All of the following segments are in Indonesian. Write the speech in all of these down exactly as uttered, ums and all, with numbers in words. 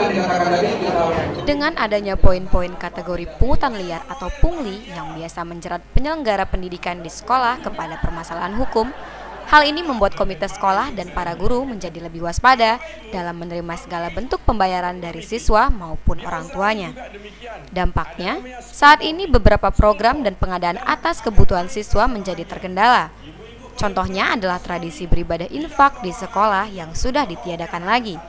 Dengan adanya poin-poin kategori pungutan liar atau pungli yang biasa menjerat penyelenggara pendidikan di sekolah kepada permasalahan hukum, hal ini membuat komite sekolah dan para guru menjadi lebih waspada dalam menerima segala bentuk pembayaran dari siswa maupun orang tuanya. Dampaknya, saat ini beberapa program dan pengadaan atas kebutuhan siswa menjadi terkendala. Contohnya adalah tradisi beribadah infak di sekolah yang sudah ditiadakan lagi.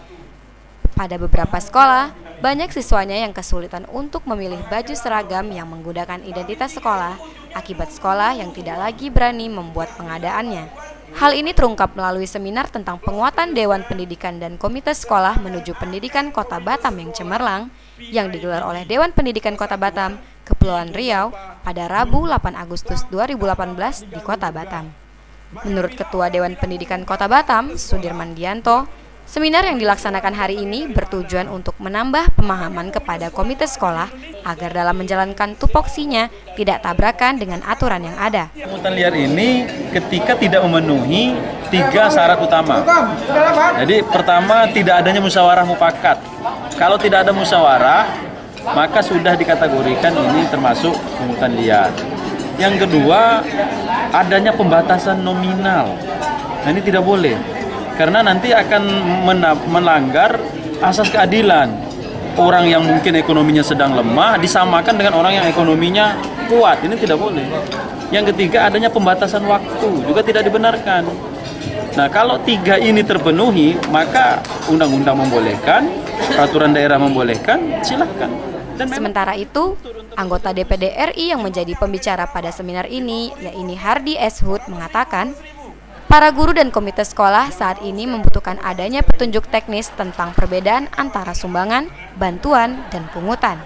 Pada beberapa sekolah, banyak siswanya yang kesulitan untuk memilih baju seragam yang menggunakan identitas sekolah akibat sekolah yang tidak lagi berani membuat pengadaannya. Hal ini terungkap melalui seminar tentang penguatan Dewan Pendidikan dan Komite Sekolah menuju Pendidikan Kota Batam yang cemerlang yang digelar oleh Dewan Pendidikan Kota Batam, Kepulauan Riau pada Rabu delapan Agustus dua ribu delapan belas di Kota Batam. Menurut Ketua Dewan Pendidikan Kota Batam, Sudirman Dianto, seminar yang dilaksanakan hari ini bertujuan untuk menambah pemahaman kepada komite sekolah agar dalam menjalankan tupoksinya tidak tabrakan dengan aturan yang ada. Pungutan liar ini ketika tidak memenuhi tiga syarat utama. Jadi pertama, tidak adanya musyawarah mufakat. Kalau tidak ada musyawarah, maka sudah dikategorikan ini termasuk pungutan liar. Yang kedua, adanya pembatasan nominal. Nah, ini tidak boleh. Karena nanti akan melanggar asas keadilan. Orang yang mungkin ekonominya sedang lemah disamakan dengan orang yang ekonominya kuat. Ini tidak boleh. Yang ketiga, adanya pembatasan waktu juga tidak dibenarkan. Nah, kalau tiga ini terpenuhi, maka undang-undang membolehkan, peraturan daerah membolehkan, silahkan. Dan sementara itu, anggota D P D R I yang menjadi pembicara pada seminar ini, yaitu Hardy S. Hood, mengatakan, para guru dan komite sekolah saat ini membutuhkan adanya petunjuk teknis tentang perbedaan antara sumbangan, bantuan, dan pungutan.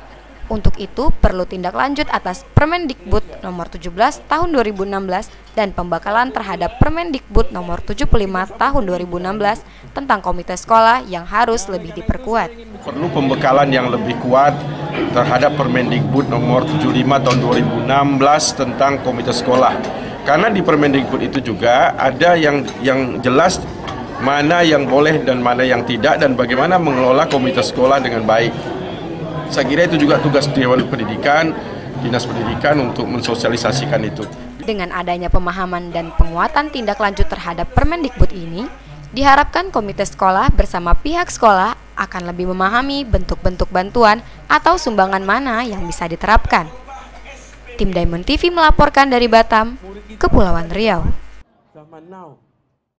Untuk itu, perlu tindak lanjut atas Permendikbud nomor tujuh belas tahun dua ribu enam belas dan pembakalan terhadap Permendikbud nomor tujuh puluh lima tahun dua ribu enam belas tentang komite sekolah yang harus lebih diperkuat. Perlu pembekalan yang lebih kuat terhadap Permendikbud nomor tujuh puluh lima tahun dua ribu enam belas tentang komite sekolah. Karena di Permendikbud itu juga ada yang yang jelas mana yang boleh dan mana yang tidak dan bagaimana mengelola komite sekolah dengan baik. Saya kira itu juga tugas Dewan Pendidikan, Dinas Pendidikan untuk mensosialisasikan itu. Dengan adanya pemahaman dan penguatan tindak lanjut terhadap Permendikbud ini, diharapkan komite sekolah bersama pihak sekolah akan lebih memahami bentuk-bentuk bantuan atau sumbangan mana yang bisa diterapkan. Tim Diamond T V melaporkan dari Batam, Kepulauan Riau.